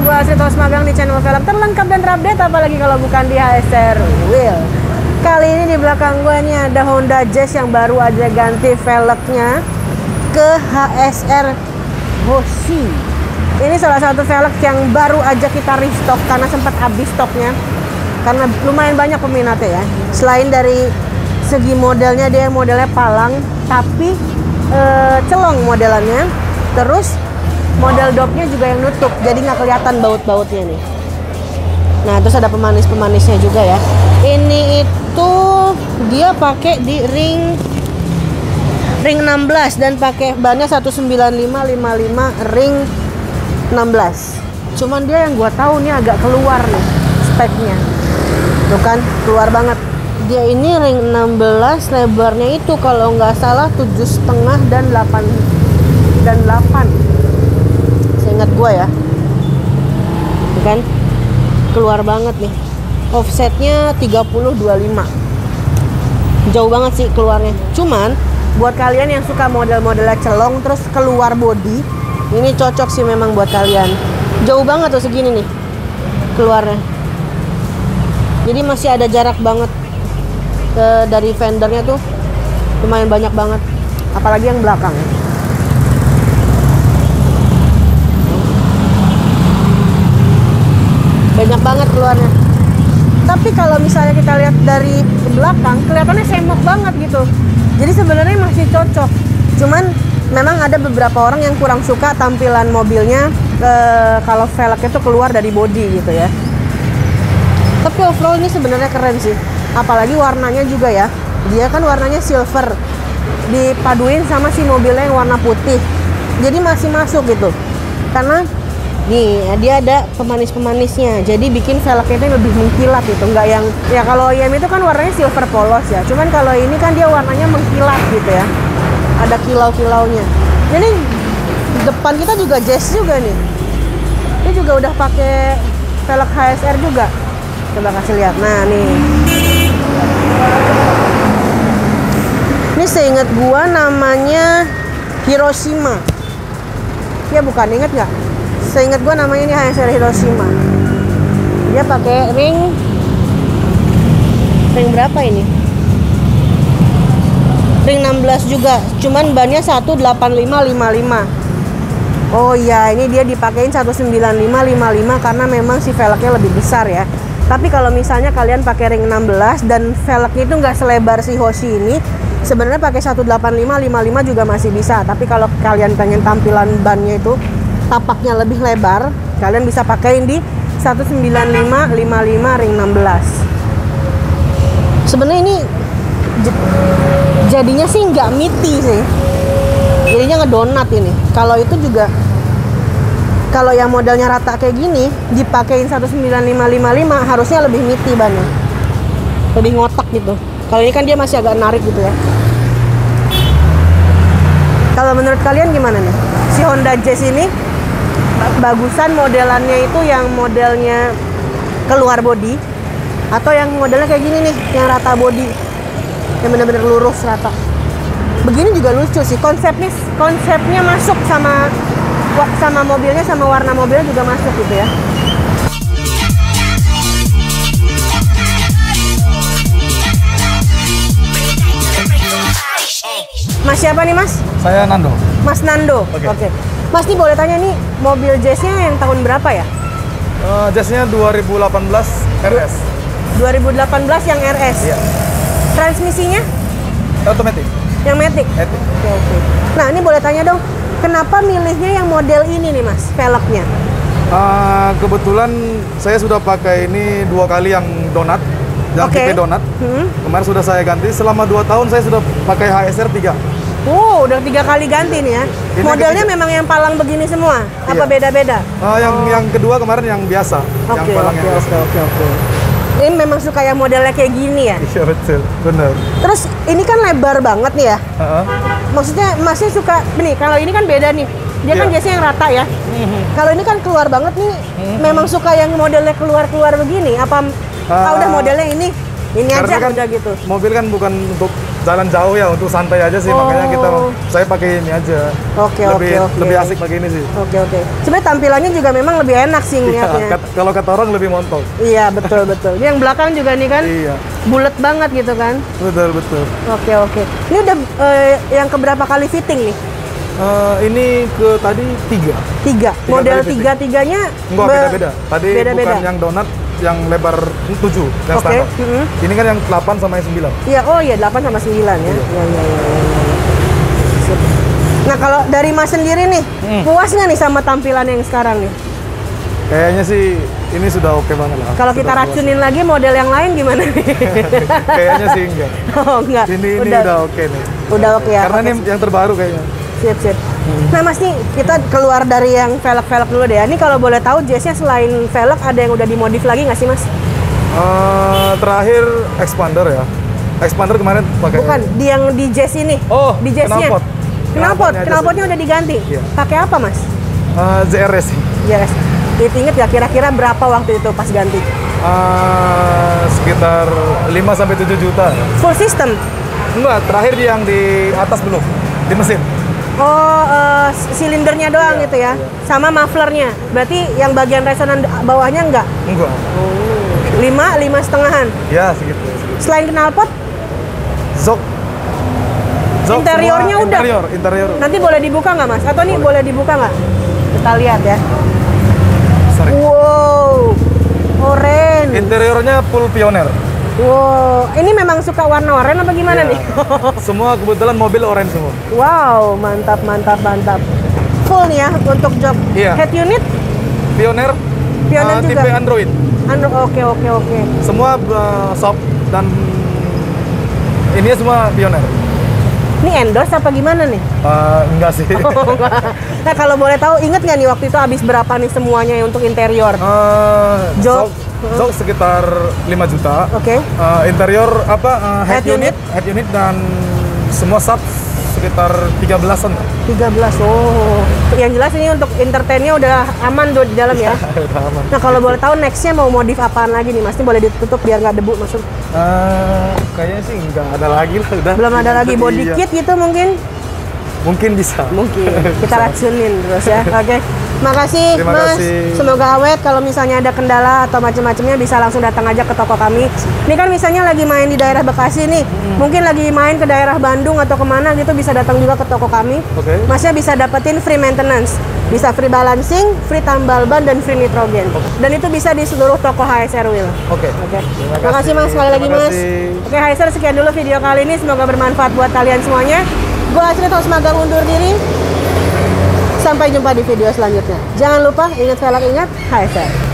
gue Asri Tos magang di channel velg terlengkap dan terupdate, apalagi kalau bukan di HSR Wheel. Kali ini di belakang gue nih ada Honda Jazz yang baru aja ganti velgnya ke HSR Hoshi. Ini salah satu velg yang baru aja kita restock karena sempat habis stoknya. Karena lumayan banyak peminatnya ya. Selain dari segi modelnya, dia modelnya palang tapi celong modelannya. Terus model dopnya juga yang nutup, jadi nggak kelihatan baut-bautnya nih. Nah, terus ada pemanis-pemanisnya juga ya. Ini itu dia pakai di ring 16 dan pakai bannya 195/55 ring 16. Cuman dia yang gua tahu nih agak keluar nih speknya. Tuh kan, keluar banget. Dia ini ring 16, lebarnya itu kalau nggak salah 7,5 dan 8. Seingat gua ya. Tuh kan, keluar banget nih. Offsetnya 30/25. Jauh banget sih keluarnya. Cuman buat kalian yang suka model-modelnya celong terus keluar body, ini cocok sih memang buat kalian. Jauh banget tuh segini nih keluarnya. Jadi masih ada jarak banget dari fendernya tuh, lumayan banyak banget. Apalagi yang belakang. Banyak banget keluarnya. Tapi kalau misalnya kita lihat dari belakang, kelihatannya semok banget gitu. Jadi sebenarnya masih cocok. Cuman memang ada beberapa orang yang kurang suka tampilan mobilnya kalau velgnya itu keluar dari body gitu ya. Tapi overall ini sebenarnya keren sih. Apalagi warnanya juga ya. Dia kan warnanya silver, dipaduin sama si mobilnya yang warna putih. Jadi masih masuk gitu. Karena nih, dia ada pemanis-pemanisnya, jadi bikin velgnya itu lebih mengkilat gitu, nggak yang ya kalau IM itu kan warnanya silver polos ya, cuman kalau ini kan dia warnanya mengkilat gitu ya, ada kilau-kilaunya. Jadi depan kita juga Jazz juga nih, dia juga udah pakai velg HSR juga. Coba kasih lihat, nah nih, ini seingat gua namanya Hiroshima, ya bukan, inget nggak? Seingat gue namanya ini HSR Hiroshima. Dia pakai ring berapa ini? Ring 16 juga. Cuman bannya 185/55. Oh iya, ini dia dipakein 195/55 karena memang si velgnya lebih besar ya. Tapi kalau misalnya kalian pakai ring 16 dan velgnya itu nggak selebar si Hoshi ini, sebenarnya pakai 185/55 juga masih bisa. Tapi kalau kalian pengen tampilan bannya itu tapaknya lebih lebar, kalian bisa pakein di 195/55 ring 16. Sebenarnya ini jadinya sih nggak miti sih, jadinya ngedonat ini. Kalau itu juga, kalau yang modelnya rata kayak gini dipakein 195/55 harusnya lebih miti bannya, lebih ngotak gitu. Kalau ini kan dia masih agak narik gitu ya. Kalau menurut kalian gimana nih si Honda Jazz ini? Bagusan modelannya itu yang modelnya keluar body atau yang modelnya kayak gini nih, yang rata body, yang bener-bener lurus rata begini juga lucu sih. Konsepnya masuk sama mobilnya, sama warna mobilnya juga masuk gitu ya. Mas siapa nih Mas? Saya Nando. Mas Nando. Oke. Mas, nih boleh tanya nih, mobil Jazz-nya yang tahun berapa ya? Jazz-nya 2018 RS. 2018 yang RS? Iya. Transmisinya? Otomatis. Yang matic? Matic. Oke. Nah, ini boleh tanya dong, kenapa milihnya yang model ini nih Mas, velgnya? Kebetulan saya sudah pakai ini 2 kali yang donat, yang tipe donat. Kemarin sudah saya ganti, selama 2 tahun saya sudah pakai HSR 3. Udah 3 kali ganti nih ya. Ini modelnya memang yang palang begini semua? Apa beda-beda? Yang kedua kemarin yang biasa. Yang palang yang biasa. Oke. Ini memang suka yang modelnya kayak gini ya? Iya betul, benar. Terus ini kan lebar banget nih ya? Maksudnya masih suka, nih kalau ini kan beda nih. Dia kan biasanya yang rata ya? Kalau ini kan keluar banget nih, memang suka yang modelnya keluar-keluar begini? Apa udah modelnya ini? Ini Karena aja kan udah gitu. mobil kan bukan untuk jalan jauh ya, untuk santai aja sih. Oh. Makanya saya pakai ini aja. Oke. Lebih asik pakai ini sih. Oke. Sebenarnya tampilannya juga memang lebih enak sih ngeliatnya. Kalau kata orang lebih montok. Iya, betul. Ini yang belakang juga nih kan. Iya. Bulet banget gitu kan. Betul. Oke. Ini udah yang keberapa kali fitting nih? Ini ke tadi 3. 3. Model 3-3-nya enggak beda-beda. Tadi beda-beda. bukan yang donat, yang lebar 7 yang Oke. standar. Ini kan yang 8 sama yang 9. Iya, 8 sama 9 ya. Iya. Sip. Nah, kalau dari Mas sendiri nih, puas nggak nih sama tampilan yang sekarang nih? Kayaknya sih ini sudah oke banget lah. Kalau kita racunin lagi model yang lain gimana nih? Kayaknya sih enggak. Oh, enggak. Ini udah oke nih. Udah oke ya. Karena ini yang terbaru kayaknya. Sip. Nah Mas nih, kita keluar dari yang velg dulu deh ya. Ini kalau boleh tahu Jazz-nya selain velg ada yang udah dimodif lagi nggak sih Mas? Terakhir expander ya. Expander kemarin pakai. Bukan, yang di Jazz ini. Oh, di Jazz-nya. Knalpotnya udah diganti. Iya. Pakai apa Mas? ZRS sih. Yes. Ingat ya kira-kira berapa waktu itu pas ganti? Sekitar 5-7 juta. Full system? Enggak, terakhir yang di atas belum, di mesin. Oh, silindernya doang Iya, gitu ya? iya. Sama mufflernya? Berarti yang bagian resonan bawahnya enggak? Enggak. 5,5-an? Ya, segitu. Selain knalpot? Zok Interiornya semua udah? Interior. Nanti boleh dibuka nggak Mas? Atau nih boleh dibuka nggak? Kita lihat ya. Sorry. Wow, orange. Interiornya full Pioneer. Wow, ini memang suka warna oranye apa gimana Iya. nih? Semua kebetulan mobil orange semua. Wow, mantap. Full nih ya untuk jok. Iya. Head unit? Pioneer Pioneer juga? tipe Android. Oke. Semua soft dan ini semua Pioneer. Ini endorse apa gimana nih? Enggak sih. Nah kalau boleh tahu, inget nggak nih waktu itu habis berapa nih semuanya untuk interior? Jok. Jok sekitar 5 juta. Oke. Interior head Head unit? unit dan semua sub sekitar 13-an. 13. Oh. Yang jelas ini untuk entertainnya udah aman tuh di dalam ya. Udah aman. Nah kalau boleh tahu nextnya mau modif apaan lagi nih Mas? Ini boleh ditutup biar nggak debu masuk. Kayaknya sih nggak ada lagi lah udah. Belum ada lagi body Iya. kit gitu mungkin? Mungkin bisa. Mungkin. Kita racunin terus ya. Oke. Makasih Terima Mas. kasih. Semoga awet. Kalau misalnya ada kendala atau macam-macamnya bisa langsung datang aja ke toko kami. Ini kan misalnya lagi main di daerah Bekasi nih. Mungkin lagi main ke daerah Bandung atau kemana gitu bisa datang juga ke toko kami. Oke. Masnya bisa dapetin free maintenance. Bisa free balancing, free tambal ban, dan free nitrogen. Dan itu bisa di seluruh toko HSR Wheel. Oke. Terima kasih Mas, sekali lagi Terima Mas. kasih. Oke HSR, sekian dulu video kali ini. Semoga bermanfaat buat kalian semuanya. Gue Asri Tosmagar undur diri. Sampai jumpa di video selanjutnya. Jangan lupa, ingat velg, ingat HSR.